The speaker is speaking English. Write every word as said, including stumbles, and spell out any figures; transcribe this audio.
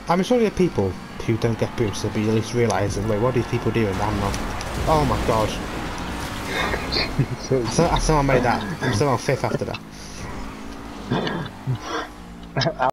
I'm sure there are people who don't get boosted, but you at least realise, wait, what are these people doing? I'm not. Oh my god. I still, I still made that. I'm still on fifth after that.